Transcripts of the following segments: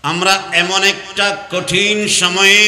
আমরা এমন একটা কঠিন সময়ে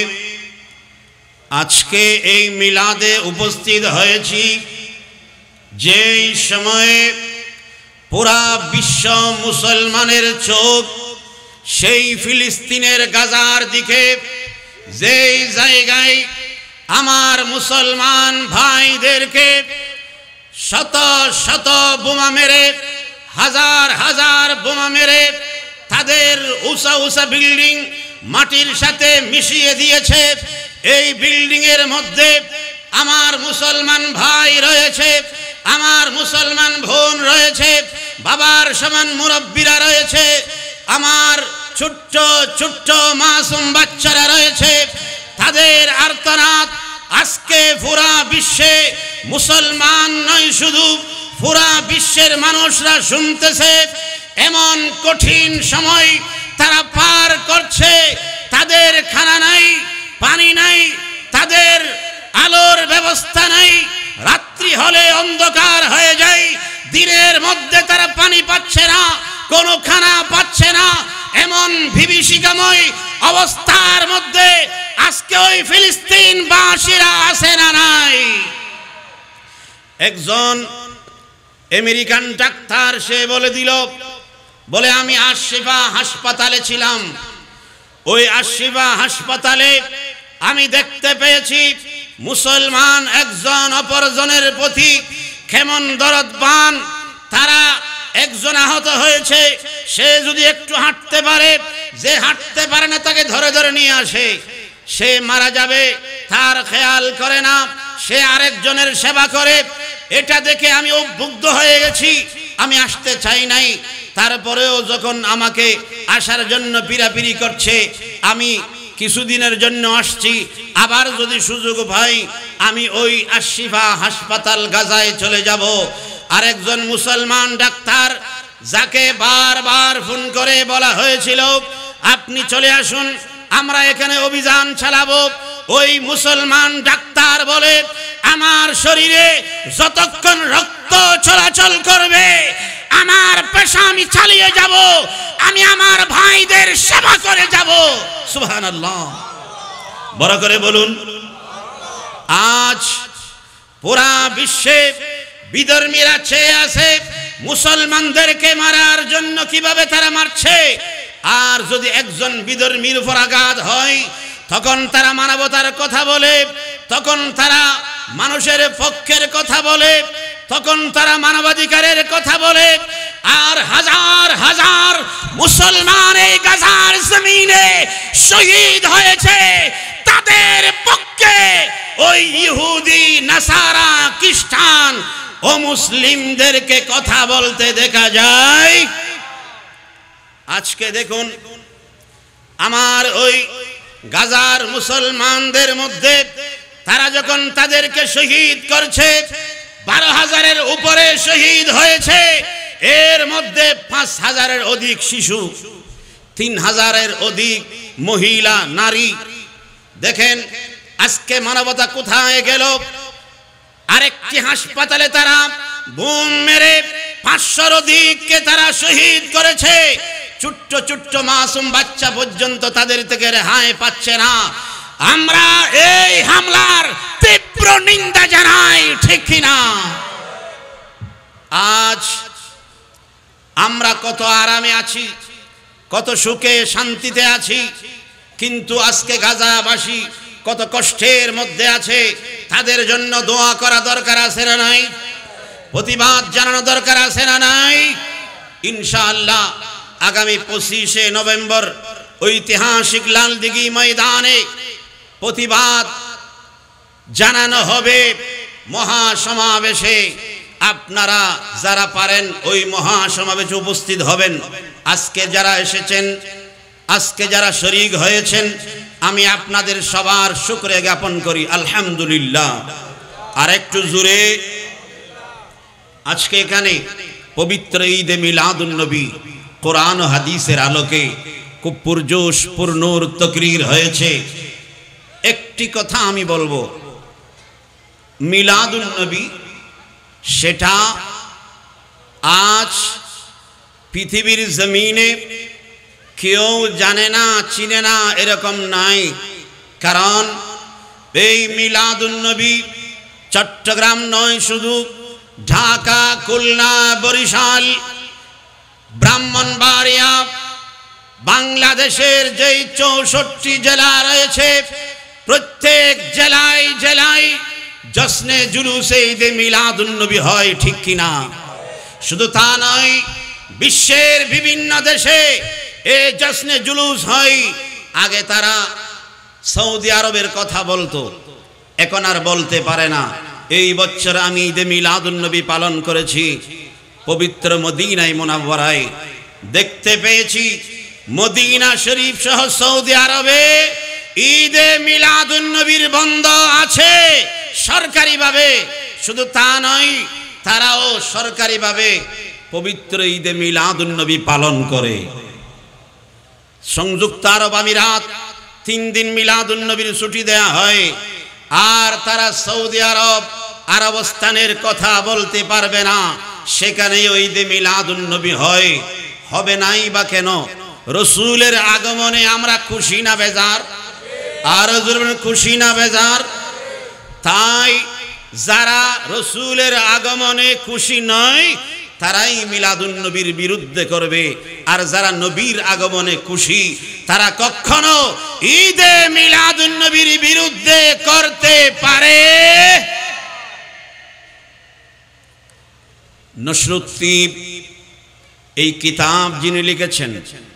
আজকে এই মিলাদে উপস্থিত হয়েছি, যেই সময়ে পুরা বিশ্ব মুসলমানের চোখ সেই ফিলিস্তিনের গাজার দিকে, যেই জায়গায় আমার মুসলমান ভাইদেরকে শত শত বোমা মেরে, হাজার হাজার বোমা মেরে তাদের উঁচা উঁচা বিল্ডিং মাটির সাথে মিশিয়ে দিয়েছে। এই বিল্ডিং এর মধ্যে আমার মুসলমান ভাই রয়েছে, আমার মুসলমান বোন রয়েছে, বাবার সমান মুরব্বীরা রয়েছে, আমার ছোট্ট ছোট্ট মাসুম বাচ্চারা রয়েছে। তাদের আর্তনাদ আজকে পুরা বিশ্বে মুসলমান নয়, শুধু পুরা বিশ্বের মানুষরা শুনতেছে। এমন কঠিন সময় তারা পার করছে, তাদের খানা নাই, পানি নাই, তাদের আলোর ব্যবস্থা নাই। রাত্রি হলে অন্ধকার হয়ে যায়, দিনের মধ্যে তারা পানি পাচ্ছে না, কোনো খানা পাচ্ছে না। এমন বিভীষিকাময় অবস্থার মধ্যে আজকে ওই ফিলিস্তিনবাসীরা আছে না নাই? একজন আমেরিকান ডাক্তার সে বলে দিল, বলে আমি আশিফা হাসপাতালে ছিলাম। ওই আশিফা হাসপাতালে আমি দেখতে পেয়েছি মুসলমান একজন অপরজনের প্রতি কেমন দরদবান। তারা একজন আহত হয়েছে, সে যদি একটু হাঁটতে পারে, যে হাঁটতে পারে না তাকে ধরে ধরে নিয়ে আসে। সে মারা যাবে তার খেয়াল করে না, সে আরেকজনের সেবা করে। এটা দেখে আমি উদ্বুদ্ধ হয়ে গেছি, আমি আসতে চাই নাই। তারপরেও যখন আমাকে আসার জন্য পিরাপিরি করছে, আমি কিছুদিনের জন্য আসছি। আবার যদি সুযোগ পাই আমি ওই আশিফা হাসপাতাল গাজায় চলে যাব। আরেকজন মুসলমান ডাক্তার যাকে বারবার ফোন করে বলা হয়েছিল আপনি চলে আসুন, আমরা এখানে অভিযান চালাবো, ওই মুসলমান ডাক্তার বলে আমার শরীরে যতক্ষণ রক্ত চলাচল করবে আমার পেশা আমি চালিয়ে যাব, আমি আমার ভাইদের সেবা করে যাব। সুবহানাল্লাহ, বড় করে বলুন। আজ পুরা বিশ্বে বিধর্মীরা চেয়ে আছে মুসলমানদেরকে মারার জন্য, কিভাবে তারা মারছে। আর যদি একজন বিধর্মীর উপর আঘাত হয় তখন তারা মানবতার কথা বলে, তখন তারা মানুষের পক্ষের কথা বলে, তখন তারা মানবাধিকারের কথা বলে। আর হাজার হাজার মুসলমান এই গাজার জমিনে শহীদ হয়েছে, তাদের পক্ষে ওই ইহুদি, নাসারা, খ্রিস্টান ও মুসলিমদেরকে কথা বলতে দেখা যায়। আজকে দেখুন আমার ওই গাজার মুসলমানদের মধ্যে তারা যখন তাদেরকে শহীদ করছে, 12,000-এর উপরে শহীদ হয়েছে। এর মধ্যে 5,000-এর অধিক শিশু, 3,000-এর অধিক মহিলা, নারী। দেখেন আজকে মানবতা কোথায় গেল। আরেকটি হাসপাতালে তারা বোম মেরে 500-র অধিককে তারা শহীদ করেছে। ছোট্ট ছোট্ট মাসুম বাচ্চা পর্যন্ত তাদের থেকে রেহাই পাচ্ছে না। আমরা এই হামলার তীব্র নিন্দা জানাই, ঠিক কিনা? আজ আমরা কত আরামে আছি, কত সুখে শান্তিতে আছি, কিন্তু আজকে গাজাবাসী কত কষ্টের মধ্যে আছে। তাদের জন্য দোয়া করা দরকার আছে না নাই? প্রতিবাদ জানানো দরকার আছে না নাই? ইনশাআল্লাহ আগামী 25শে নভেম্বর ঐতিহাসিক লালদিঘি ময়দানে প্রতিবাদ জানানো হবে মহাসমাবেশে। আপনারা যারা পারেন ওই মহাসমাবেশে উপস্থিত হবেন। আজকে যারা এসেছেন, আজকে যারা শরীক হয়েছেন, আমি আপনাদের সবার শুকরিয়া জ্ঞাপন করি, আলহামদুলিল্লাহ। আর একটু জোরে। আজকে এখানে পবিত্র ঈদে মিলাদুন নবী কোরআন ও হাদিসের আলোকে খুব পুরজোশ পূর্ণর তাকরীর হয়েছে। একটি কথা আমি বলবো, মিলাদুন নবী সেটা আজ পৃথিবীর জমিনে কেউ জানে না চিনে না এরকম নাই। কারণ এই মিলাদুন্নবী চট্টগ্রাম নয়, শুধু ঢাকা, খুলনা, বরিশাল, ব্রাহ্মণবাড়িয়া, বাংলাদেশের যেই 64 জেলা রয়েছে প্রত্যেক জেলায় জেলায় জশ্নে জুলুসে ঈদে মিলাদুন্নবী হয়, ঠিক কিনা? শুধু তা নয়, বিশ্বের বিভিন্ন দেশে এই জশ্নে জুলুস হয়। আগে তারা সৌদি আরবের কথা বলতো, এখন আর বলতে পারে না। এই বছর আমি ঈদে মিলাদুন্নবী পালন করেছি পবিত্র মদিনায় মুনাওয়ারায়। দেখতে পেয়েছি মদিনা শরীফ সহ সৌদি আরবে ঈদে মিলাদুন্নবীর বন্ধ আছে সরকারিভাবে। শুধু তা নয়, তারাও সরকারিভাবে পবিত্র ঈদে মিলাদুন্নবী পালন করে। সংযুক্ত আরব আমিরাত 3 দিন মিলাদুন্নবীর ছুটি দেয়া হয়, আর তারা সৌদি আরব আরবস্থানের কথা বলতে পারবে না, সেখানেও ঈদে মিলাদুন্নবী হয়। হবে নাই বা কেন? রসুলের আগমনে আমরা খুশি না বেজার? আর খুশি না বেজার? তাই যারা রসুলের আগমনে খুশি নয় তারাই মিলাদুন্নবীর বিরুদ্ধে করবে, আর যারা নবীর আগমনে খুশি তারা কখনো ঈদে মিলাদুন্নবীর বিরুদ্ধে করতে পারে। নসরুদ্দীন এই কিতাব যিনি লিখেছেন,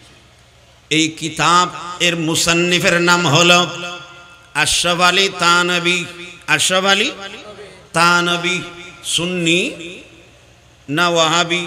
এই কিতাব এর মুসান্নিফের নাম হলো আশরাফ আলী থানভী। আশরাফ আলী থানভী সুন্নি না ওয়াহাবি?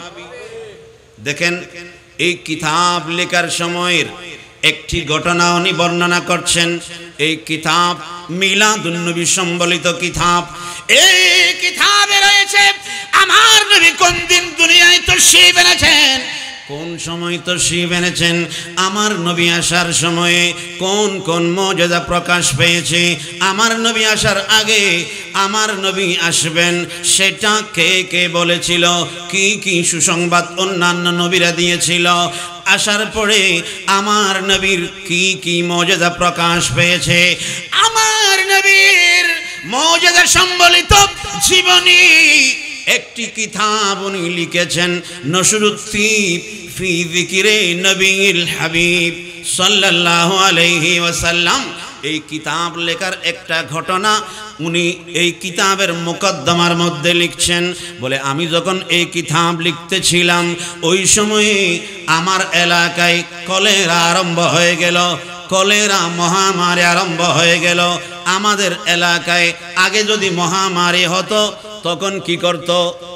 দেখেন, এই কিতাব লেখার সময়ের একটি ঘটনা উনি বর্ণনা করছেন। এই কিতাব মিলাদুন্নবী সম্বলিত কিতাব। এই কিতাবে রয়েছে আমার নবী কোন দিন দুনিয়ায় তাশরীফ এনেছেন, কোন সময় তাশরীফ এনেছেন, আমার নবী আসার সময়ে কোন কোন মুজিজা প্রকাশ পেয়েছে, আমার নবী আসার আগে আমার নবী আসবেন সেটা কে কে বলেছিল, কি কি সুসংবাদ অন্যান্য নবীরা দিয়েছিল, আসার পরে আমার নবীর কি কি মুজিজা প্রকাশ পেয়েছে, আমার নবীর মুজিজা সম্বলিত জীবনী একটি কিতাব উনি লিখেছেন। নসরুদ্দীন ফি যিকরি নবীল হাবিব সাল্লাল্লাহু আলাইহি ওয়াসাল্লাম। এই কিতাব লেখার একটা ঘটনা উনি এই কিতাবের মুকদ্দমার মধ্যে লিখছেন। বলে, আমি যখন এই কিতাব লিখতেছিলাম ওই সময়ে আমার এলাকায় কলেরা আরম্ভ হয়ে গেল, কলেরা মহামারী আরম্ভ হয়ে গেল। আমাদের এলাকায় আগে যদি মহামারী হতো তখন কি করত?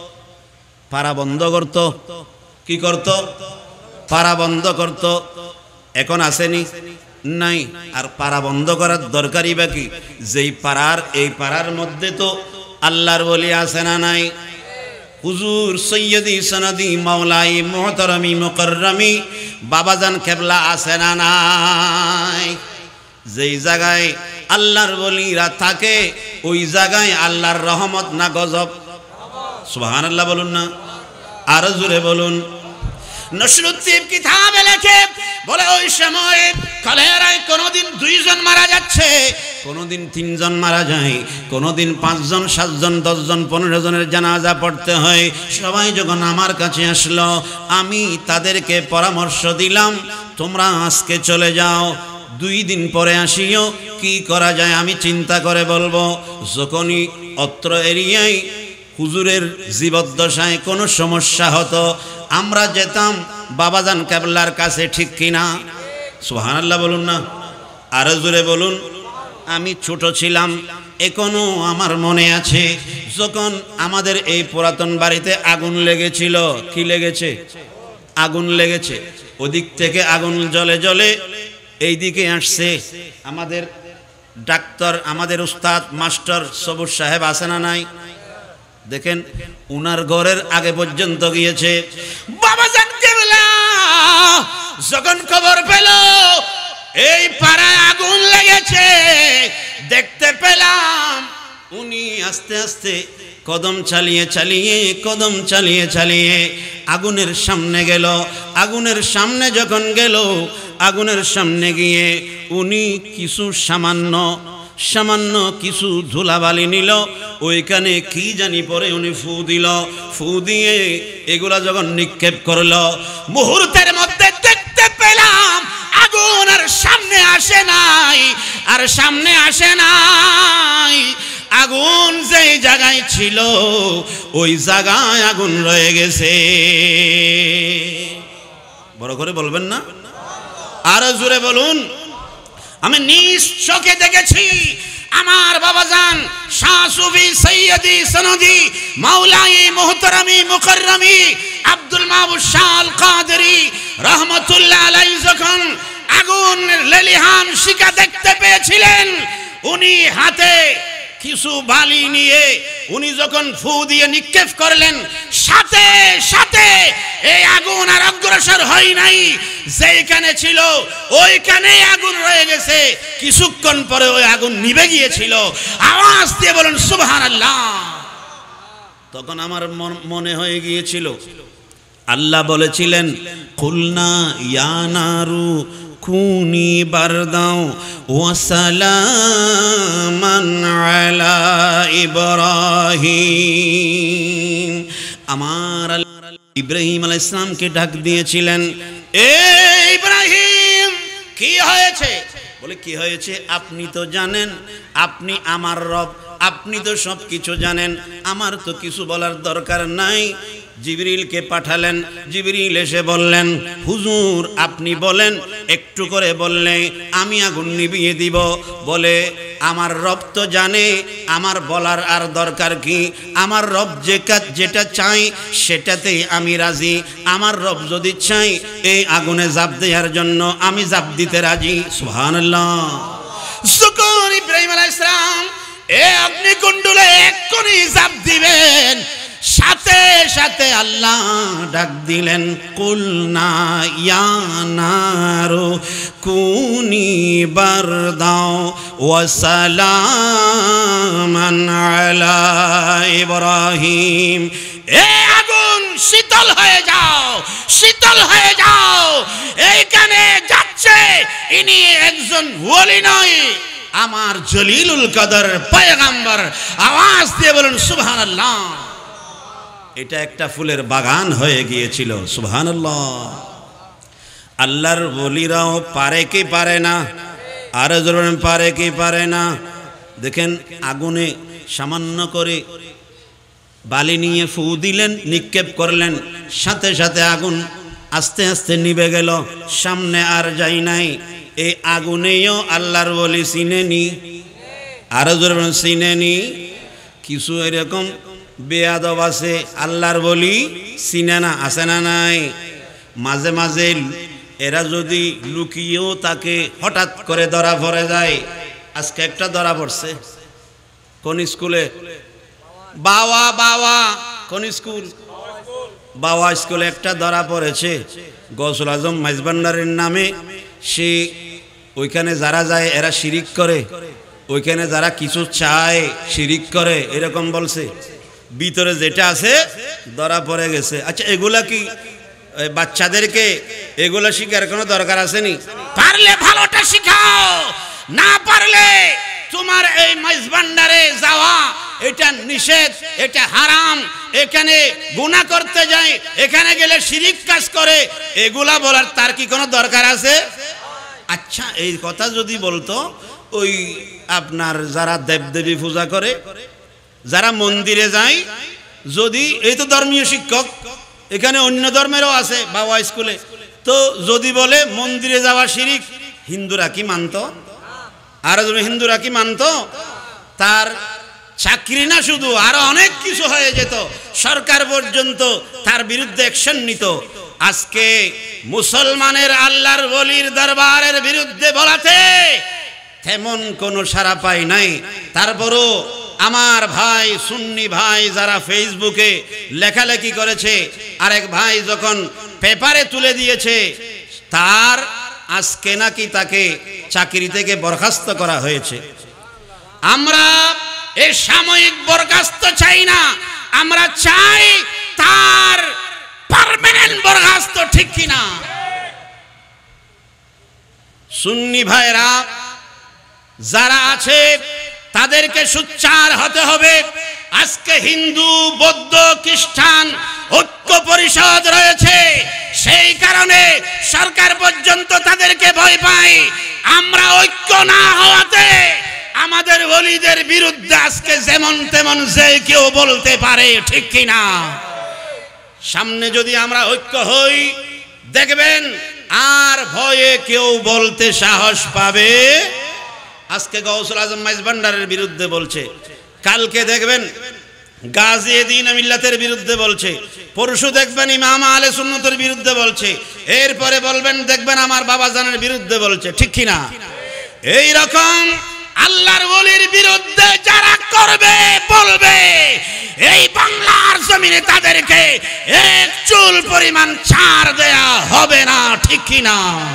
পাড়া বন্ধ করত। কি করত? পাড়া বন্ধ করত। এখন আসেনি? নাই। আর পাড়া বন্ধ করার দরকারই বা কি? যেই পাড়ার, এই পাড়ার মধ্যে তো আল্লাহর ওলি আছে না নাই? হুজুর সৈয়দি সনদি মাওলাই মুহতারামি মুকাররমি বাবাজান কেবলা আছে না নাই? যেই জায়গায় আল্লাহর ওলিরা থাকে ওই জায়গায় আল্লাহর রহমত না গজব? সুবহানাল্লাহ বলুন না, আরো জোরে বলুন। নসরুদ্দীন কিতাবে লেখে, বলে ওই সময় কলেরায় কোনদিন 2 জন মারা যাচ্ছে, কোনদিন 3 জন মারা যায়, কোনদিন 5 জন, 7 জন, 10 জন, 15 জনের জানাজা পড়তে হয়। সবাই যখন আমার কাছে আসলো আমি তাদেরকে পরামর্শ দিলাম, তোমরা আজকে চলে যাও, 2 দিন পরে আসিও, কি করা যায় আমি চিন্তা করে বলবো। যখনই অত্র এরিয়ায় হুজুরের জীবদ্দশায় কোনো সমস্যা হতো আমরা যেতাম বাবাজান কেবলার কাছে, ঠিক কিনা? সুবহানাল্লাহ বলুন না, আরো জোরে বলুন। আমি ছোট ছিলাম, এখনো আমার মনে আছে যখন আমাদের এই পুরাতন বাড়িতে আগুন লেগেছিল। কি লেগেছে? আগুন লেগেছে। ওদিক থেকে আগুন জ্বলে জ্বলে এই দিকে আসছে। আমাদের ডাক্তার, আমাদের উস্তাদ মাস্টার সবুজ সাহেব আছে না নাই? দেখেন, উনার ঘরের আগে পর্যন্ত গিয়েছে। বাবাজান কেবলা যখন খবর পেল এই পাড়ায় আগুন লেগেছে, দেখতে পেলাম উনি আস্তে আস্তে কদম চালিয়ে চালিয়ে, কদম চালিয়ে চালিয়ে আগুনের সামনে গেল। আগুনের সামনে যখন গেল আগুনের সামনে গিয়ে উনি কিছু সামান্য কিছু ধুলাবালি নিল, ওইখানে কি জানি পরে উনি ফু দিল, ফু দিয়ে এগুলা যখন নিক্ষেপ করলো, মুহূর্তের মধ্যে দেখতে পেলাম আগুন আর সামনে আসে নাই, আর সামনে আসে নাই। আগুন যেই জায়গায় ছিল ওই জায়গায় আগুন রয়ে গেছে। বড় করে বলবেন না, আরো জোরে বলুন। আমি নিজ চোখে দেখেছি আমার বাবাজান শাহ সুফি সৈয়দি সনদি মাওলাই মুহতারামি মুকাররমি আব্দুল মাহবুব শাহ আল কাদেরী রহমাতুল্লাহ আলাইহি যখন আগুনের লেলিহান শিখা দেখতে পেয়েছিলেন, উনি হাতে কিছু বালি নিয়ে উনি যখন ফু দিয়ে নিক্ষেপ করলেন, সাথে সাথে এই আগুন আর অগ্রসর হয় নাই, যেখানে ছিল ওইখানেই আগুন রয়ে গেছে। কিছুক্ষণ পরে ওই আগুন নিভে গিয়েছিল। আওয়াজ দিয়ে বলুন সুবহানাল্লাহ। তখন আমার মনে হয়ে গিয়েছিল আল্লাহ বলেছিলেন কুলনা ইয়া নারু কুনি বারদাও ওয়া সালামান আলা ইব্রাহিম। আমার ইব্রাহিম আলাইহিস সালামকে ডাক দিয়েছিলেন, এ ইব্রাহিম কি হয়েছে? বলে কি হয়েছে? আপনি তো জানেন আপনি আমার রব, আপনি তো সব কিছু জানেন, আমার তো কিছু বলার দরকার নাই। জিবরিলকে পাঠালেন, জিবরিল এসে বললেন হুজুর আপনি বলেন, একটু করে বললে আমি আগুন নিভিয়ে দিব। বলে আমার রব তো জানে, আমার বলার আর দরকার কি? আমার রব যেটা চাই সেটাতেই আমি রাজি। আমার রব যদি চাই এই আগুনে জাপ দেওয়ার জন্য, আমি জাপ দিতে রাজি। সুবহানাল্লাহ। যখন ইব্রাহিম আলাইহিস সালাম এ অগ্নিকুণ্ডলে এক্ষুনি জাপ দিবেন, সাথে সাথে আল্লাহ ডাক দিলেন কুলনা ইয়া নারু কুনি বারদাও ওয়া সালামান আলা ইব্রাহিম। এ আগুন শীতল হয়ে যাও, শীতল হয়ে যাও। এইখানে যাচ্ছে ইনি একজন ওলি নয়, আমার জলিলুল কদর পয়গম্বর। আওয়াজ দিয়ে বলুন সুবহানাল্লাহ। এটা একটা ফুলের বাগান হয়ে গিয়েছিল। সুবহানাল্লাহ। আল্লাহর ওলিরাও পারে কি পারে না? আর জোরে পারে কি পারে না? দেখেন আগুনে সামান্য করে বালি নিয়ে ফু দিলেন, নিক্ষেপ করলেন, সাথে সাথে আগুন আস্তে আস্তে নিভে গেল, সামনে আর যাই নাই। এই আগুনেও আল্লাহর ওলি চিনেনি, আর জোরে চিনেনি। কিছু এরকম বেয়াদব আছে আল্লাহর বলি চিনে না, আছে না নাই? মাঝে মাঝে এরা যদি লুকিয়েও তাকে হঠাৎ করে ধরা পড়ে যায়। আজকে একটা ধরা পড়ছে কোন স্কুলে? বাওয়া বাওয়া কোন স্কুল? বাওয়া স্কুলে একটা ধরা পড়েছে গৌসুল আজম মাইজভান্ডারের নামে। সে ওইখানে যারা যায় এরা শিরিক করে, ওইখানে যারা কিছু চায় শিরিক করে, এরকম বলছে। ভিতরে যেটা আছে ধরা পড়ে গেছে। আচ্ছা এগুলা কি বাচ্চাদেরকে এগুলা শিখার কোনো দরকার আছে নি? পারলে ভালোটা শিখাও, না পারলে তোমার এই মাইজভান্ডারে যাওয়া এটা নিষেধ, এটা হারাম, এখানে গুনাহ করতে যায়, এখানে গেলে শিরিক কাজ করে, এগুলা বলার তার কি কোনো দরকার আছে? আচ্ছা এই কথা যদি বলতো ওই আপনার যারা দেবদেবী পূজা করে, যারা মন্দিরে যায়, যদি এই তো ধর্মীয় শিক্ষক, এখানে অন্য ধর্মেরও আছে বাবা স্কুলে, তো যদি বলে মন্দিরে যাওয়া শিরিক, হিন্দুরা কি মানতো? আর হিন্দুরা কি মানতো? তার চাকরি না শুধু আরো অনেক কিছু হয়ে যেত, সরকার পর্যন্ত তার বিরুদ্ধে অ্যাকশন নিত। আজকে মুসলমানের আল্লাহর ওলির দরবারের বিরুদ্ধে বলাতে তেমন কোনো সাড়া পাই নাই। তারপরও আমার ভাই সুন্নি ভাই যারা ফেসবুকে লেখালেখি করেছে, আরেক ভাই যখন পেপারে তুলে দিয়েছে, তার আজকে নাকি তাকে চাকরি থেকে বরখাস্ত করা হয়েছে। আমরা এই সাময়িক বরখাস্ত চাই না, আমরা চাই তার পার্মানেন্ট বরখাস্ত, ঠিক কিনা? সুন্নি ভাইরা যারা আছে তাদেরকে সোচ্চার হতে হবে। আজকে হিন্দু, বৌদ্ধ, খ্রিস্টান ঐক্য পরিষদ রয়েছে, সেই কারণে সরকার পর্যন্ত তাদেরকে ভয় পায়। আমরা ঐক্য না হওয়াতে আমাদের ওলিদের বিরুদ্ধে আজকে যেমন তেমন যে কেউ বলতে পারে, ঠিক কিনা? সামনে যদি আমরা ঐক্য হই, দেখবেন আর ভয়ে কেউ বলতে সাহস পাবে। আজকে গৌসুল আজম মাইজ ভান্ডারের বিরুদ্ধে বলছে, কালকে দেখবেন গাজী দ্বীন মিল্লাতের বিরুদ্ধে বলছে, পরশু দেখবেন ইমাম আহলে সুন্নতের বিরুদ্ধে বলছে, এরপরে বলবেন দেখবেন আমার বাবা জানের বিরুদ্ধে বলছে, ঠিক কিনা? এই রকম আল্লাহর ওলির বিরুদ্ধে যারা করবে বলবে, এই বাংলার জমিনে তাদেরকে এক চুল পরিমাণ ছাড় দেয়া হবে না, ঠিক কিনা?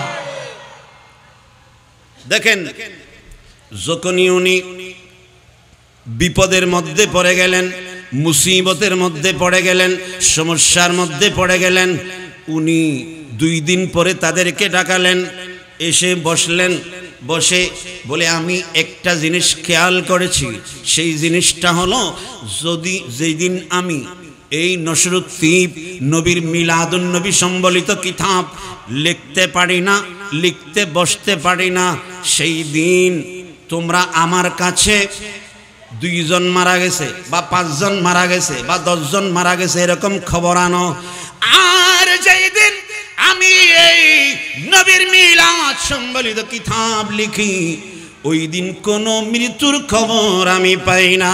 দেখেন, যখনই উনি বিপদের মধ্যে পড়ে গেলেন, মুসিবতের মধ্যে পড়ে গেলেন, সমস্যার মধ্যে পড়ে গেলেন, উনি 2 দিন পরে তাদেরকে ডাকালেন, এসে বসলেন, বসে বলে আমি একটা জিনিস খেয়াল করেছি, সেই জিনিসটা হলো যদি যেই দিন আমি এই নসরুদ্দীপ নবীর মিলাদুন নবী সম্বলিত কিতাব লিখতে পারি না, লিখতে বসতে পারি না, সেই দিন তোমরা আমার কাছে 2 জন মারা গেছে বা 5 জন মারা গেছে বা 10 জন মারা গেছে এরকম খবর আনো। আর যেই দিন আমি এই নবীর মিলাদ সম্বলিত কিতাব লিখি, ওই দিন কোনো মৃত্যুর খবর আমি পাই না।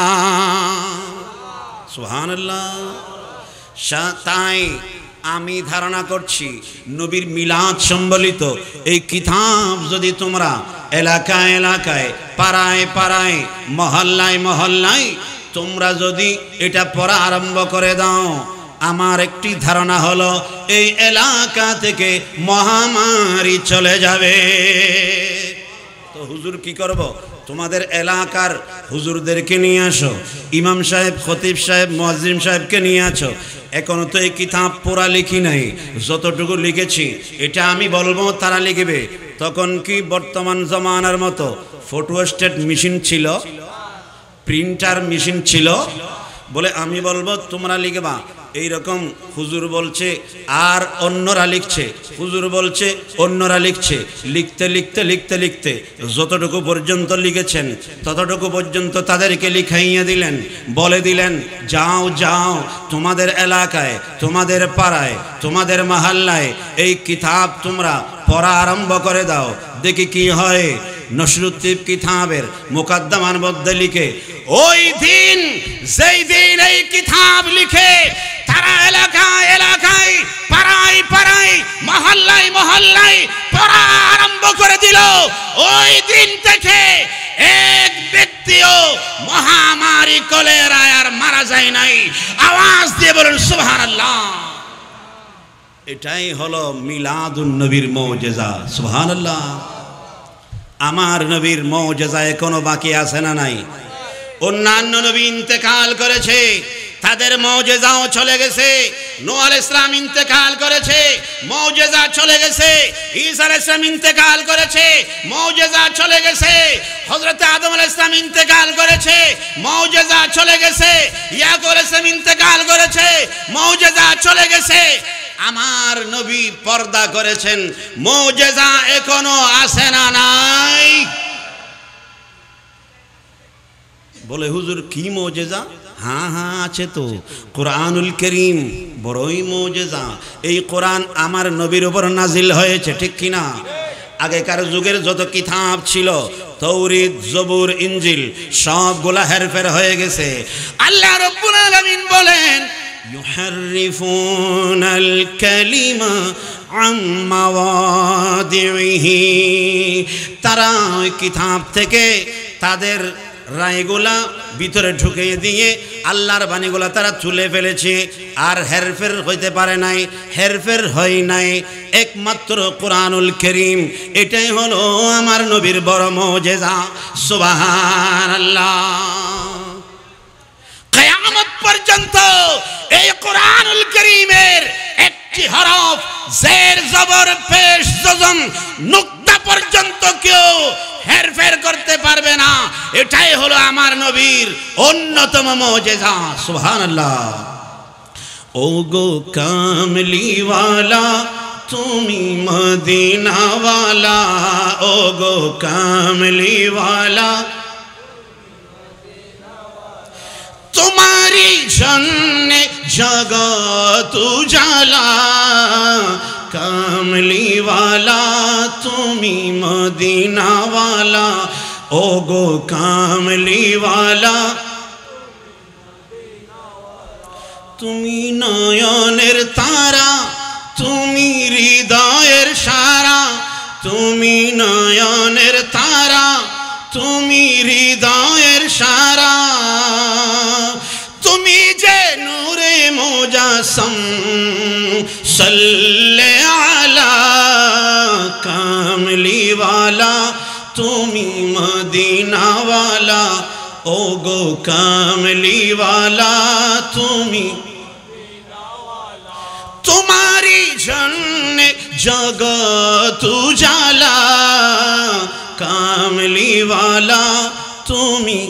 সুবহানাল্লাহ। তাই আমি ধারণা করছি নবীর মিলাদ সম্বলিত এই কিতাব যদি তোমরা এলাকায় এলাকায়, পাড়ায় পাড়ায়, মহল্লায় মহল্লায় তোমরা যদি এটা পড়া আরম্ভ করে দাও, আমার একটি ধারণা হলো এই এলাকা থেকে মহামারী চলে যাবে। তো হুজুর কি করব? তোমাদের এলাকার হুজুরদেরকে নিয়ে আসো, ইমাম সাহেব, খতিব সাহেব, মুয়াজ্জিম সাহেবকে নিয়ে আসো। এখনো তো এই কিতাব পুরা লিখি নাই, যতটুকু লিখেছি এটা আমি বলবো, তারা লিখবে। তখন কি বর্তমান জমানার মতো ফটোস্টেট মেশিন ছিল, প্রিন্টার মেশিন ছিল? বলে আমি বলবো তোমরা লিখবা, এইরকম হুজুর বলছে আর অন্যরা লিখছে, হুজুর বলছে অন্যরা লিখছে, লিখতে লিখতে লিখতে লিখতে যতটুকু পর্যন্ত লিখেছেন ততটুকু পর্যন্ত তাদেরকে লিখাইয়া দিলেন, বলে দিলেন যাও যাও তোমাদের এলাকায়, তোমাদের পাড়ায়, তোমাদের মহল্লায় এই কিতাব তোমরা পড়া আরম্ভ করে দাও, দেখি কি হয়। নসরুদ্দীপ কিতাবের মুকদ্দমার মধ্যে লিখে, ওই দিন যেই দিন এই কিতাব লিখে তারা এলাকায় এলাকায়, পাড়ায় পাড়ায়, মহল্লায় মহল্লায় পড়া আরম্ভ করে দিল, ওই দিন থেকে এক ব্যক্তিও মহামারী কলেরায় আর মারা যায় নাই। আওয়াজ দিয়ে বলুন সুবহানাল্লাহ। এটাই হলো মিলাদুন নবীর মুজিজা। সুবহানাল্লাহ। আমার নবীর মুজিজা এখনো বাকি আছে না নাই? অন্যান্য নবী ইন্তেকাল করেছে, তাদের মুজিজাও চলে গেছে। নূহ আলাইহিস সালাম ইন্তেকাল করেছে, মুজিজা চলে গেছে। ঈসা আলাইহিস সালাম ইন্তেকাল করেছে, মুজিজা চলে গেছে। হযরত আদম আলাইহিস সালাম ইন্তেকাল করেছে, মুজিজা চলে গেছে। ইয়াকুব আলাইহিস সালাম ইন্তেকাল করেছে, মুজিজা চলে গেছে। আমার নবী পর্দা করেছেন, মুজিজা এখনো আছে না নাই? বলে হুজুর কি মুজিজা? হ্যাঁ হ্যাঁ আছে তো, কোরআনুল কারীম বড়ই মুজিজা। এই কোরআন আমার নবীর উপর নাজিল হয়েছে, ঠিক কিনা? আগেকার যুগের যত কিতাব ছিল, তৌরাত, জবুর, ইনজিল, সবগুলা হেরফের হয়ে গেছে। আল্লাহ রাব্বুল আলামিন বলেন ইউহাররিফুনাল কালিমা আম মাওয়াদিহি, তারা ওই কিতাব থেকে তাদের রায়গুলা ভিতরে ঢুকিয়ে দিয়ে আল্লাহর বাণীগুলা তারা তুলে ফেলেছে, আর হেরফের হইতে পারে নাই, হেরফের হয় নাই। একমাত্র কোরআনুল কারীম, এটাই হলো আমার নবীর বড় মুজিজা। সুবহানাল্লাহ। কিয়ামত পর্যন্ত এই কোরআনুল কারীমের একটি হরফ জের জবর পেশ জজম নুক্তা পর্যন্ত কেউ হেরফের করতে পারবে না। এটাই হলো আমার নবীর অন্যতম মুজিজা। সুবহানাল্লাহ। ও গো কামলিওয়ালা তুমি মদিনাওয়ালা, ও গো কামলিওয়ালা तुम्हारी जन्ने जगत उजाला, कामली वाला तुमी मदीना वाला, ओ गो कामली वाला तुमी नयनेर तारा, तुमी हृदयेर सारा, तुमी नयनेर तारा, तुमी हृदयेर सारा, तुमी जे नूरे मुजासम सल्ले आला, कामली वाला तुमी मदीना वाला, ओ गो कामली वाला तुमी तुम्हारी जन्ने जगत उजाला, कामली वाला तुमी।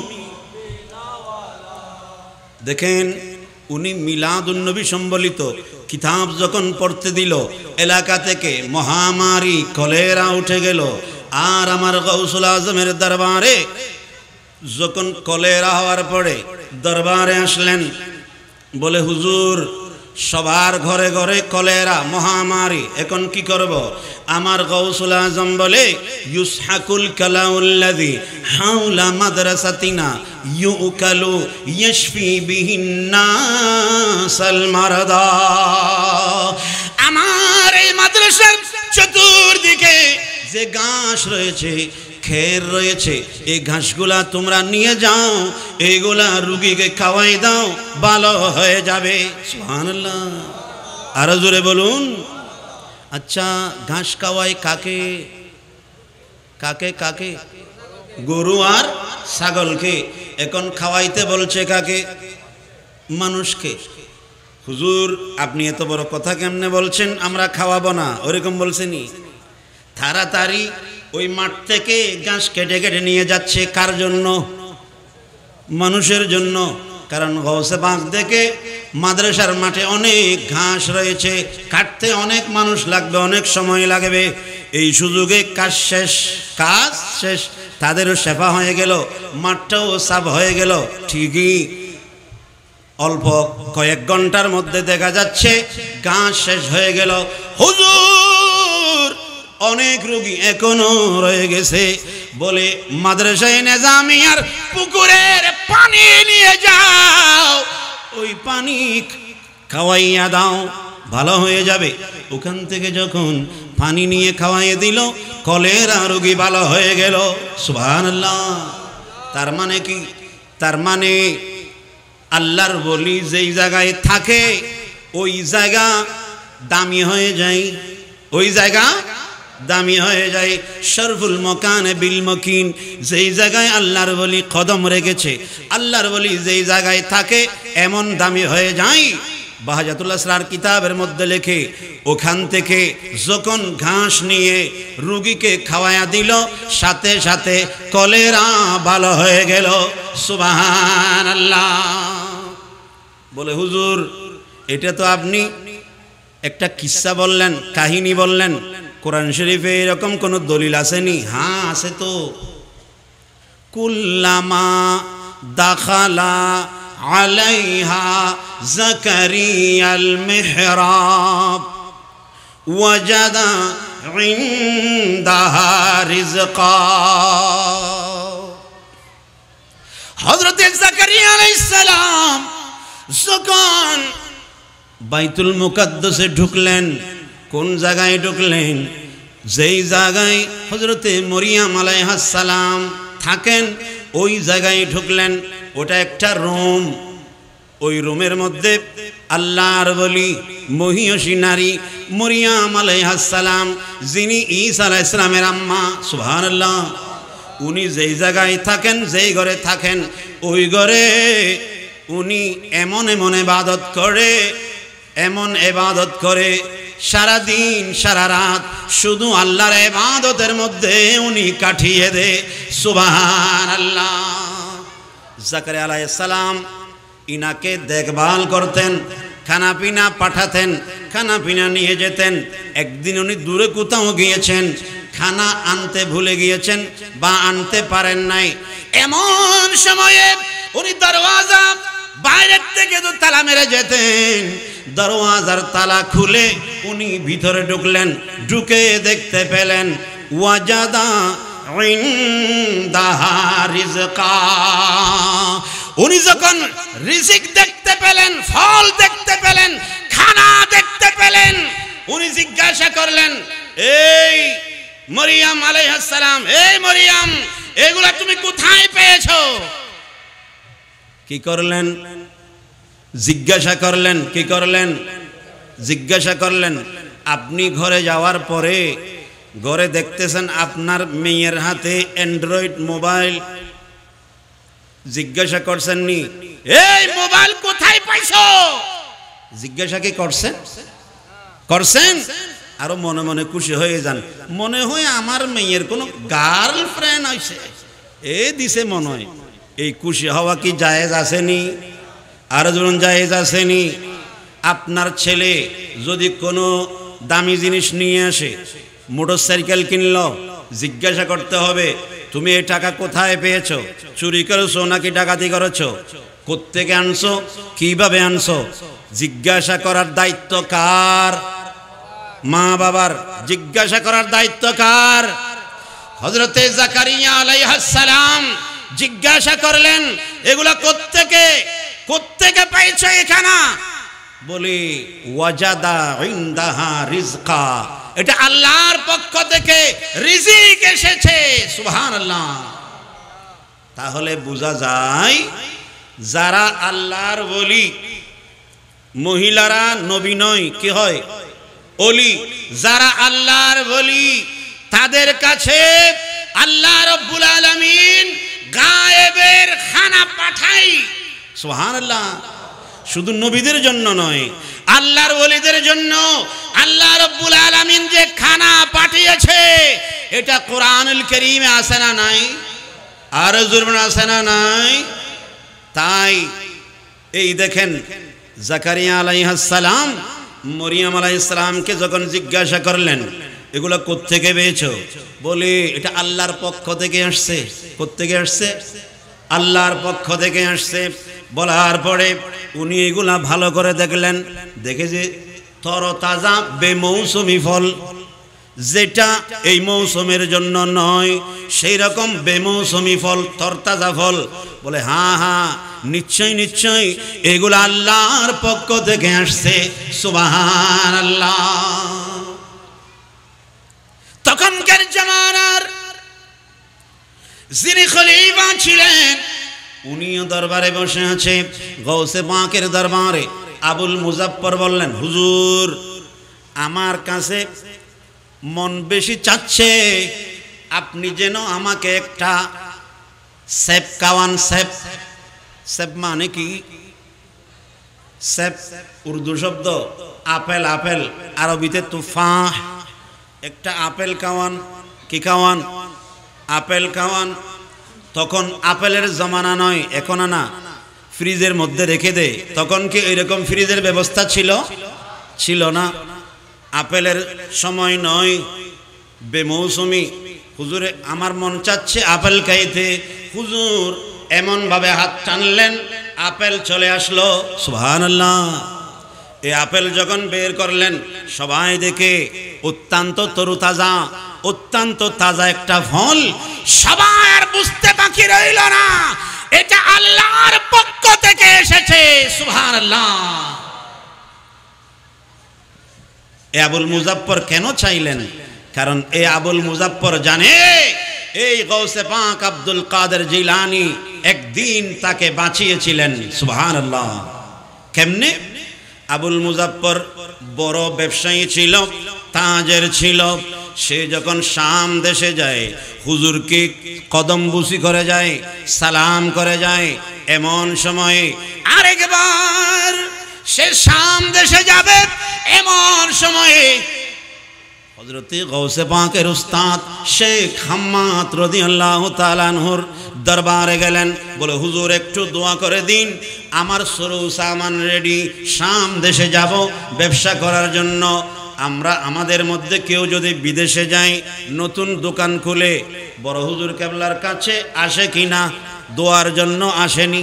देखें उनी मिलादुन्नबी सम्बलित किताब जखन पढ़ते दिल एलाका थेके महामारी कलेरा उठे गेल और आमार गौसुल आजमेर दरबारे जखन कलेरा हওয়ার परे दरबारे आसलेन बोले हुजूर सबार घरे घरे कलेरा महामारी एकोन की करब। आमार गौसुल आजम बोले युसहाकुल कलाउल्लाजी हाउला माद्रासातिना युकालु यशफी बिहिन्नासल मारदा। आमार এই মাদ্রাসার চতুর্দিকে যে ঘাস রয়েছে খের রয়েছে এই ঘাসগুলা তোমরা নিয়ে যাও, এইগুলা রোগীকে খাওয়াই দাও, ভালো হয়ে যাবে। সুবহানাল্লাহ। আরো জোরে বলুন। আচ্ছা ঘাস খাওয়াই কাকে কাকে কাকে? গরু আর ছাগলকে। এখন খাওয়াইতে বলছে কাকে? মানুষকে। হুজুর আপনি এত বড় কথা কেমনে বলছেন, আমরা খাওয়াবো না, ওরকম বলছেনি। তাড়াতাড়ি ওই মাঠ থেকে ঘাস কেটে কেটে নিয়ে যাচ্ছে। কার জন্য? মানুষের জন্য। কারণ গৌসে পাক দেখে মাদ্রাসার মাঠে অনেক ঘাস রয়েছে, কাটতে অনেক মানুষ লাগবে, অনেক সময় লাগবে। এই সুযোগে কাজ শেষ, কাজ শেষ, তাদেরও সেবা হয়ে গেল, মাঠটাও সাফ হয়ে গেল। ঠিকই অল্প কয়েক ঘন্টার মধ্যে দেখা যাচ্ছে ঘাস শেষ হয়ে গেল। হুজুর অনেক রোগী এখনো রয়ে গেছে। বলে মাদ্রাসায়ে নিজামিয়ার পুকুরের পানি নিয়ে যাও, ওই পানি খাওয়াইয়া দাও, ভালো হয়ে যাবে। ওখান থেকে যখন পানি নিয়ে খাওয়াইয়ে দিল কলেরা রোগী ভালো হয়ে গেল। সুবহানাল্লাহ। তার মানে কি? তার মানে আল্লাহর বলি যেই জায়গায় থাকে ওই জায়গা দামি হয়ে যায়, ওই জায়গা দামি হয়ে যায়। শরফুল মকানে বিল মকিন, যেই জায়গায় আল্লাহর বলি কদম রেখেছে, আল্লাহর বলি যেই জায়গায় থাকে এমন দামি হয়ে যায়। বাহাজাতুল আসরার কিতাবের মধ্যে লেখে ওখান থেকে যখন ঘাস নিয়ে রোগীকে খাওয়ায়া দিল সাথে সাথে কলেরা ভালো হয়ে গেল। সুবহানাল্লাহ। বলে হুজুর এটা তো আপনি একটা কিস্সা বললেন, কাহিনী বললেন, কোরআন শরীফে এরকম কোন দলিল আসেনি? হ্যাঁ আছে তো। কুল্লামা দাখালা আলাইহা জাকারিয়াল মিহরাব ওয়াজাদা ইনদাহা রিজকা। হযরত জাকারিয়া আলাইহিস সালাম যখন বাইতুল মুকাদ্দাসে ঢুকলেন, কোন জায়গায় ঢুকলেন? যেই জায়গায় হযরতে মরিয়ম আলাইহিস সালাম থাকেন ওই জায়গায় ঢুকলেন। ওটা একটা রুম। ওই রুমের মধ্যে আল্লাহর বলি মহিয়সী নারী মরিয়ম আলাইহিস সালাম, যিনি ঈসা আলাইহিস সালামের আম্মা। সুবহানাল্লাহ। উনি যেই জায়গায় থাকেন, যেই ঘরে থাকেন, ওই ঘরে উনি এমন এমন ইবাদত করে, এমন ইবাদত করে সারা দিন সারা রাত শুধু আল্লাহর ইবাদতের মধ্যে উনি কাটিয়ে দে সুবহানাল্লাহ। জাকারিয়া আলাইহিস সালাম ইনাকে দেখভাল করতেন, খানা পিনা পাঠাতেন, খানা পিনা নিয়ে যেতেন। একদিন উনি দূরে কোথাও গিয়েছেন, খানা আনতে ভুলে গিয়েছেন বা আনতে পারেন নাই। এমন সময়ে উনি দরওয়াজা বাইরের থেকে তো তালা মেরে যেতেন, দরওয়াজার তালা খুলে উনি ভিতরে ঢুকলেন। ঢুকে দেখতে পেলেন ওয়াজাদা ইনদাহা রিজকা। উনি যখন রিজিক দেখতে পেলেন, ফল দেখতে পেলেন, খানা দেখতে পেলেন, উনি জিজ্ঞাসা করলেন, এই মরিয়ম আলাইহিস সালাম, এই মরিয়ম, এগুলা তুমি কোথায় পেয়েছো? কি করলেন? জিজ্ঞাসা করলেন। কি করলেন? জিজ্ঞাসা করলেন। আপনি ঘরে যাওয়ার পরে ঘরে দেখতেছেন আপনার মেয়ের হাতে অ্যান্ড্রয়েড মোবাইল। জিজ্ঞাসা করছেন নি, এই মোবাইল কোথায় পাইছো? জিজ্ঞাসা কি করছেন? করছেন? আরো মনে মনে খুশি হয়ে যান, মনে হয় আমার মেয়ের কোনো গার্লফ্রেন্ড হয়েছে, এ দিছে মনে হয়। এই খুশি হওয়া কি জায়েজ আসেনি? আর যখন জায়েজ আসেনি, আপনার ছেলে যদি কোনো দামি জিনিস নিয়ে আসে, মোটরসাইকেল কিনলো, জিজ্ঞাসা করতে হবে তুমি এই টাকা কোথায় পেয়েছো? চুরি করেছো নাকি ডাকাতি করেছো? কোত্থেকে আনছো? কিভাবে আনছো? জিজ্ঞাসা করার দায়িত্ব কার? মা বাবার। জিজ্ঞাসা করার দায়িত্ব কার? হযরতে জাকারিয়া আলাইহিস সালাম জিজ্ঞাসা করলেন, এগুলা কোত্থেকে পাইছো এখানে? বলি ওয়াজাদা ইনদাহা রিজকা, এটা আল্লাহর পক্ষ থেকে রিজিক এসেছে সুবহানাল্লাহ। তাহলে বোঝা যায় যারা আল্লাহর ওলি, মহিলারা নবী নয়, কি হয়? ওলি। যারা আল্লাহর ওলি তাদের কাছে আল্লাহ রাব্বুল আলামিন গায়েবের খানা পাঠাই সুবহানাল্লাহ। শুধু নবীদের জন্য নয়, আল্লাহর ওলিদের জন্য আল্লাহ রাব্বুল আলামিন যে খানা পাঠিয়েছে এটা কোরআনুল কারীমে আছে না নাই? আর জুরমান আছে না নাই? তাই এই দেখেন জাকারিয়া আলাইহিস সালাম মরিয়ম আলাইহিস সালামকে যখন জিজ্ঞাসা করলেন এগুলো কোত্থেকে পেয়েছো, বলে এটা আল্লাহর পক্ষ থেকে আসছে। কোত্থেকে আসছে? আল্লাহর পক্ষ থেকে আসছে। বলার পরে উনি এগুলা ভালো করে দেখলেন, দেখে যে তরতাজা বেমৌসুমি ফল, যেটা এই মৌসুমের জন্য নয় সেই রকম বেমৌসুমি ফল, তরতাজা ফল। বলে হ্যাঁ হ্যাঁ, নিশ্চয় নিশ্চয় এগুলো আল্লাহর পক্ষ থেকে আসছে সুবহানাল্লাহ। তখনকার জামানার যিনি খলিফা ছিলেন উনিও দরবারে বসে আছে, গৌসে পাকের দরবারে। আবুল মুজাফফর বললেন, হুজুর আমার কাছে মন বেশি চাচ্ছে আপনি যেন আমাকে একটা সেব খাওয়ান। সেব, সেব মানে কি? সেব উর্দু শব্দ, আপেল। আপেল আরবিতে তুফাহ। একটা আপেল খাওয়ান। কি খাওয়ান? আপেল খাওয়ান। তখন আপেলের জমানা নয়, এখন না, ফ্রিজের মধ্যে রেখে দে। তখন কি এরকম ফ্রিজের ব্যবস্থা ছিল? ছিল না। আপেলের সময় নয়, বেমৌসুমি। হুজুরে আমার মন চাচ্ছে আপেল খাইতে। হুজুর এমন ভাবে হাত টানলেন, আপেল চলে আসলো সুবহানাল্লাহ। এই আপেল যখন বের করলেন সবাই দেখে অত্যন্ত তরুতাজা, অত্যন্ত তাজা একটা ফল। সবাই আর বুঝতে বাকি রইল না এটা আল্লাহর পক্ষ থেকে এসেছে সুবহানাল্লাহ। এ আবুল মুজাফফর কেন চাইলেন? কারণ এ আবুল মুজাফফর জানে এই গৌসে পাক আব্দুল কাদের জিলানী একদিন তাকে বাঁচিয়েছিলেন সুবহানাল্লাহ। কেমনে? আবুল মুজাফফর বড় ব্যবসায়ী ছিল, তাজের ছিল। সে যখন শাম দেশে যায় হুজুরকে কদমবুসি করে যায়, সালাম করে যায়। এমন সময়ে আরেকবার সে শাম দেশে যাবে। এমন সময়ে হযরতে গৌসে পাকের উস্তাদ শেখ হাম্মাদ রাদিয়াল্লাহু তাআলা আনহুর দরবারে গেলেন, বলে হুজুর একটু দোয়া করে দিন, আমার সরু সামান রেডি, শাম দেশে যাব ব্যবসা করার জন্য। আমরা আমাদের মধ্যে কেউ যদি বিদেশে যায়, নতুন দোকান খুলে বড় হুজুর কেবলার কাছে আসে কিনা, দোয়ার জন্য আসেনি।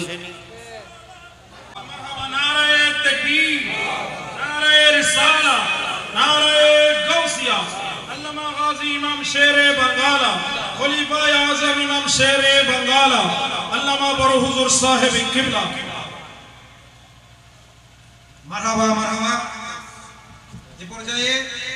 शेर बंगाला खलीफा आज़म इमाम शेर बंगाला अल्लामा बड़ो हुजूर साहिब किबला मरहबा मरहबा। এ পর্যায়ে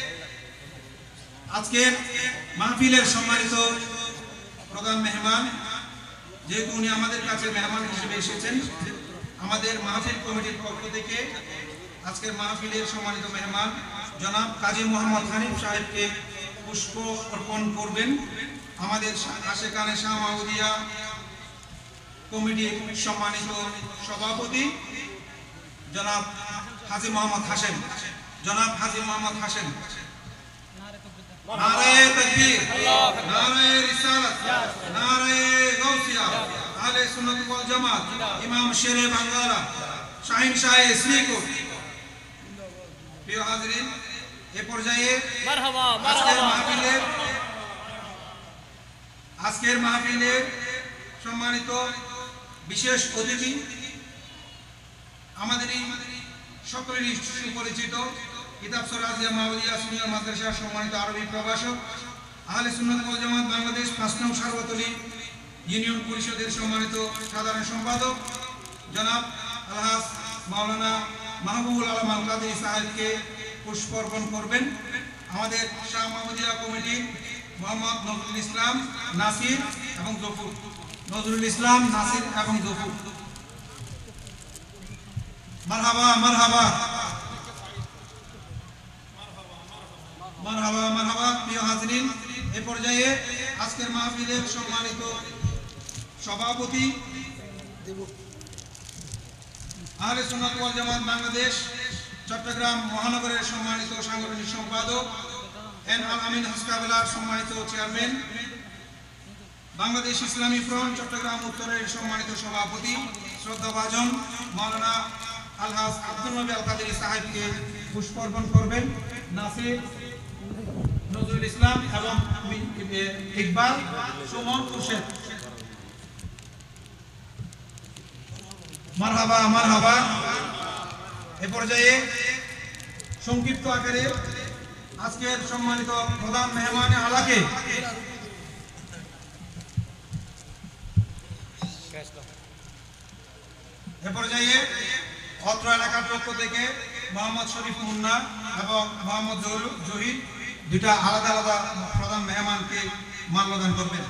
আজকের মাহফিলের সম্মানিত প্রধান মেহমান, যেহেতু উনি আমাদের কাছে মেহমান হিসেবে এসেছেন, আমাদের মাহফিল কমিটির পক্ষ থেকে আজকের মাহফিলের সম্মানিত মেহমান জনাব কাজী মোহাম্মদ হানিফ সাহেবকে পুষ্প অর্পণ করবেন। আমাদের আশেকানে শাহ মাহমুদিয়া কমিটির সম্মানিত সভাপতি জনাব হাজী মোহাম্মদ হাশেম, জনাব হাজী মোহাম্মদ হাশেম। নারায়ে তাকবীর, নারায়ে রিসালাত, নারায়ে গাউসিয়া, আহলে সুন্নাত ওয়াল জামাত, ইমাম শেরে বাঙ্গালা, শাহিন শাহে শ্রীকোট। প্রিয় হাজরিন, এ পর্যায়ে আজকের মাহফিলে সম্মানিত বিশেষ অতিথি, আমাদের এই সকলেরই সুপরিচিত কিতাবসর রাজিয়া মাওলিয়া সিনিয়র মাদ্রাসার সম্মানিত আরবি প্রভাষক, আহলে সুন্নাত ওয়াল জামাত বাংলাদেশ ৫ নং সার্বতলী ইউনিয়ন পরিষদের সম্মানিত সাধারণ সম্পাদক জনাব আলহাজ মাওলানা মাহবুবুল আলম আল কাদেরী সাহেবকে পুষ্প অর্পণ করবেন। আমাদের শাহ মাহমুদিয়া কমিটি মোহাম্মদ নজরুল ইসলাম নাসির এবং জফুর, নজরুল ইসলাম নাসির এবং জফুর। মারহাবা মারহাবা মারহাবা মারহাবা। প্রিয় হাজরিন, এ পর্যায়ে আজকের মাহফিলের সম্মানিত সভাপতি আহলে সুন্নাত ওয়াল জামাত বাংলাদেশ চট্টগ্রাম মহানগরের সম্মানিত সাংগঠনিক সম্পাদক এন আল আমিন হাসকাবেলার সম্মানিত চেয়ারম্যান, বাংলাদেশ ইসলামী ফ্রন্ট চট্টগ্রাম উত্তরের সম্মানিত সভাপতি শ্রদ্ধাভাজন মাওলানা আলহাজ আব্দুল নবী আল কাদেরী সাহেবকে পুষ্প অর্পণ করবেন। নাসির, নজরুল ইসলাম এবং ইকবাল, সুমন, খুরশেদ। মারহাবা মারহাবা। এ পর্যায়ে সংক্ষিপ্ত আকারে আজকের সম্মানিত প্রধান মেহমান আলাকে এ পর্যায়ে অত্র এলাকার পক্ষ থেকে মোহাম্মদ শরীফ মুন্না এবং মোহাম্মদ জহির দুইটা আলাদা আলাদা প্রধান মেহমানকে মাল্যদান করবেন।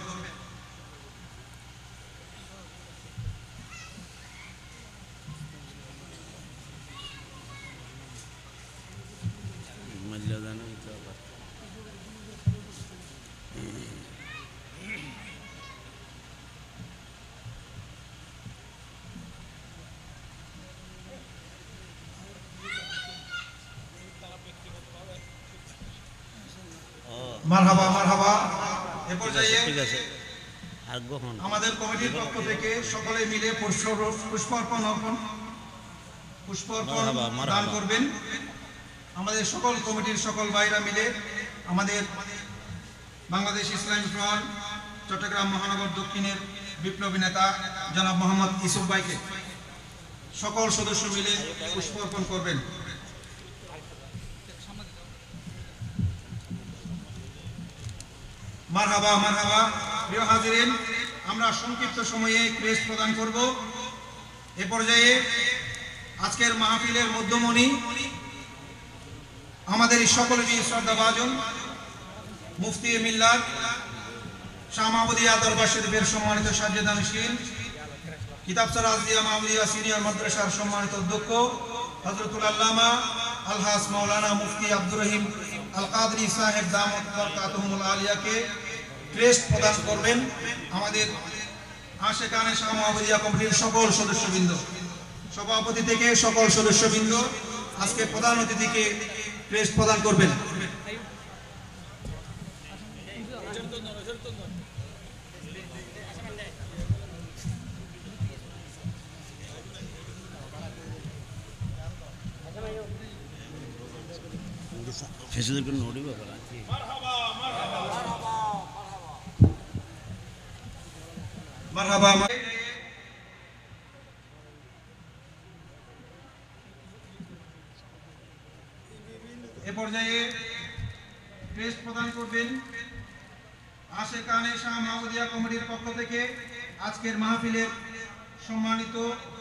মারহাবা মারহাবা। এ পর্যায়ে আমাদের কমিটির পক্ষ থেকে সকলে মিলে পুষ্প অর্পণ দান করবেন। আমাদের সকল কমিটির সকল ভাইরা মিলে আমাদের বাংলাদেশ ইসলামী ফ্রন্ট চট্টগ্রাম মহানগর দক্ষিণের বিপ্লবী নেতা জনাব মোহাম্মদ ইউসুফ ভাইকে সকল সদস্য মিলে পুষ্প অর্পণ করবেন। মারহাবা মারহাবা। প্রিয় হাজিরিন, আমরা সংক্ষিপ্ত সময়ে ক্রেস্ট প্রদান করব। এ পর্যায়ে আজকের মাহফিলের মধ্যমণি আমাদের সকলেরই শ্রদ্ধাভাজন মুফতি মিল্লাত শাহ মাহমুদিয়া দরবার শরীফের সম্মানিত সাজ্জাদানশীল, কিতাবসর রাজিয়া মাওলিয়া সিনিয়র মাদ্রাসার সম্মানিত অধ্যক্ষ হযরতুল আল্লামা আলহাজ মাওলানা মুফতি আব্দুর রহিম আল কাদরী সাহেব দামত বরকাতুহুল আলিয়াকে ক্রেস্ট প্রদান করবেন আমাদের আশেকানে শাহ মাহমুদিয়া কমিটির সকল সদস্যবৃন্দ। সভাপতি থেকে সকল সদস্যবৃন্দ আজকে প্রধান অতিথিকে ক্রেস্ট প্রদান করবেন। মারহাবা। এ পর্যায়ে ক্রেস্ট প্রদান করবেন আশেকানে শাহ মাহমুদিয়া কমিটির পক্ষ থেকে আজকের মাহফিলের সম্মানিত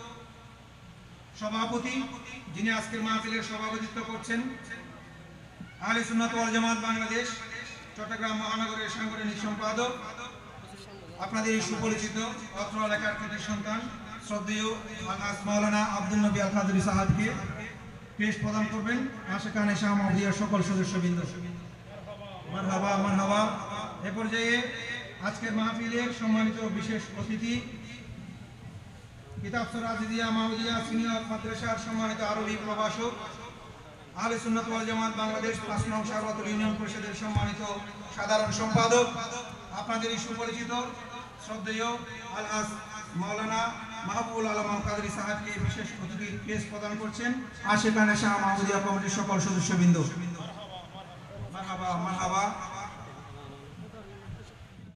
সভাপতি, যিনি আজকের মাহফিলের সভাপতিত্ব করছেন, আহলে সুন্নাত ওয়াল জামাত বাংলাদেশ চট্টগ্রাম মহানগরের সাংগঠনিক সম্পাদক, আপনাদের সুপরিচিত অত্র এলাকার কৃতি সন্তান শ্রদ্ধেয় আলহাজ মাওলানা আব্দুল নবী আল কাদরি সাহেবকে ক্রেস্ট প্রদান করবেন আশেকানে শাহ মাহমুদিয়ার সকল সদস্যবৃন্দ। মারহাবা মারহাবা। এ পর্যায়ে আজকের মাহফিলের সম্মানিত বিশেষ অতিথি কিতাবসর আজিজিয়া মাহমুদিয়া সিনিয়র মাদ্রাসার সম্মানিত আরবি প্রভাষক, আহলে সুন্নাত ওয়াল জামাত বাংলাদেশ ৫ নং সারওয়াতুল ইউনিয়ন পরিষদের সম্মানিত সাধারণ সম্পাদক, আপনাদের সুপরিচিত শ্রদ্ধেয় আলহাজ মাওলানা মাহবুবুল আলম আল কাদরি সাহেবকে বিশেষ অতিথি ক্রেস্ট প্রদান করছেন আশেকানে শাহ মাহমুদিয়া কমিটির সকল সদস্যবৃন্দ। মারহাবা মারহাবা।